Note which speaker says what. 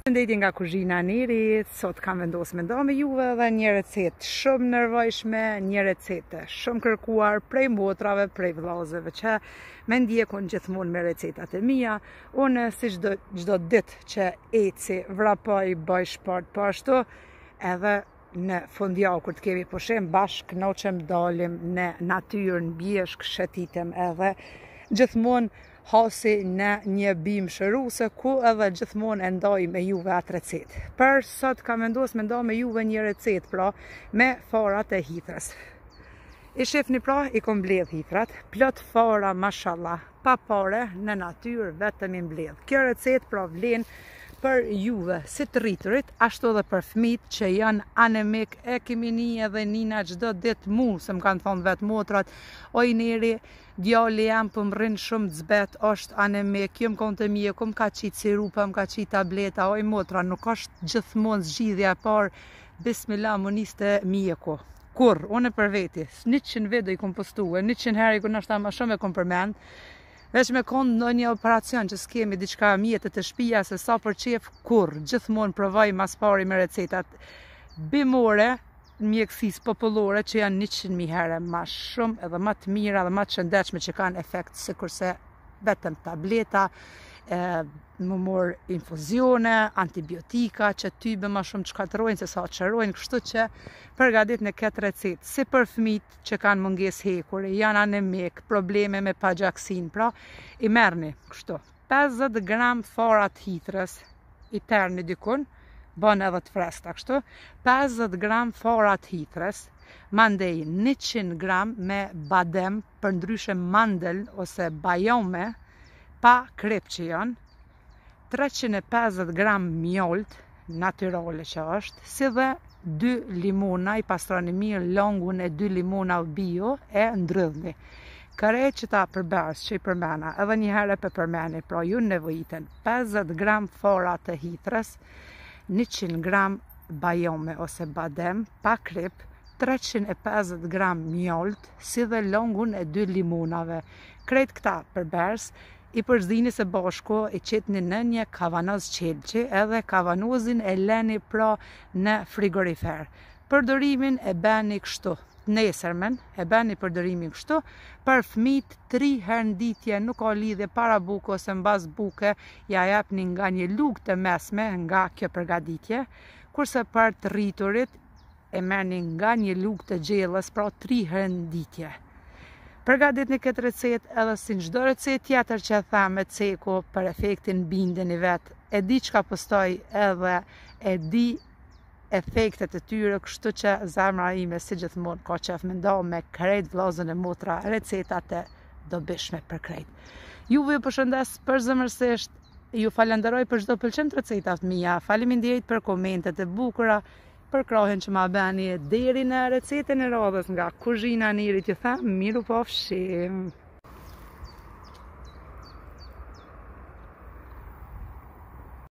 Speaker 1: Përshëndetje nga kuzhina e Nirit. Sot kam vendosur me nda me juve edhe një recetë shumë nevojshme, një recetë shumë kërkuar prej motrave, prej vëllezërve që më ndjekun gjithmonë me recetat e mia. Unë si çdo ditë që eci, vrapoj, bëj sport, po ashtu edhe në fundjavë kur të kemi pushim bashkë kënoqem dalim në natyrë, në bjeshk, shëtitem edhe gjithmonë hasi në një bimë shëruse ku edhe gjithmonë e ndaj me juve atë recetë. Për sot kam vendosur me nda me juve një recetë pra me farat e hithës. I shifni pra, i kom mbledh hithrat, plot fara mashallah, pa pare, në natyrë vetëm i mbledh. Kjo recetë pra vlen për juve si të rriturit, ashtu edhe për fëmijët që janë anemik, e kemi ni edhe nina çdo ditë mu, se më kanë thonë vetë motrat, oj Neri, djali jam për më rrinë shumë zbet, është anemik, jo më konë të mjeku, më ka qitë sirupa, më ka qitë tableta, oj motra, nuk është gjithmonë zgjidhja parë, bismillah më niste mjeku. Kur, unë për veti, 100 video i kom postuar, 100 herë i kom nashta ma shumë e kom përmend, veç me konë në një operacion që s'kemi diçka mjetët të shtëpia se sa për qef kur, gjithmonë provoj mas pari me recetat bimore, mjekësisë popullore që janë 100.000 herë ma shumë edhe ma të mira dhe ma të shëndetshme që kanë efekt sikurse vetëm tableta, më mor infuzione, antibiotika që tybe ma shumë çkatërojnë se sa qërojnë, kështu që përgatit në këtë recetë si për fëmijët që kanë mungesë hekuri, janë anemik, probleme me pagjaksin, pra i merrni kështu 50 gram farat hithrës, i terni dikun, bën edhe të freskëta kështu, 50 gram farat hithrës, mandej 100 gram me badem, për ndryshe mandel ose bajome, pa krep që janë, 350 gram mjolt, natyrale që është, si dhe 2 limona, i pastroni mirë longun e 2 limona bio e ndrydhni. Kare që ta përbërës që i përmena, edhe një herë për përmeni, pra ju nevojiten 50 gram fara të hithrës, 100 gram bajome ose badem, pa krip, 350 gram mjolt, si dhe longun e 2 limonave. Krejt këta përbërës, i përzdini se bashku i qetni në një kavanoz qelqi edhe kavanozin e leni pra në frigorifer. Përdorimin e beni kështu, nesërmen e beni përdorimin kështu, për fëmijët 3 herë nditje, nuk ka lidhje para buke ose mbas buke, ja japni nga një lugë të mesme nga kjo përgatitje, kurse për të rriturit e merrni nga një lugë të gjellës, pra 3 herë nditje. Përgatit një këtë recetë edhe si në çdo recetë tjetër që e them me ceku për efektin bindeni vetë, e di çka postoj edhe e di efektet e tyre, kështu që zemra ime si gjithmonë ka qef me nda me krejt vllazën e motra recetat e dobishme për krejt. Juve ju përshëndes përzemërsisht, ju falenderoj për çdo pëlqim të recetat mia, faleminderit për komentet e bukura, për krahin që ma beni deri në recetën e radhës nga kuzhina e Nirit, ju them miru pafshim.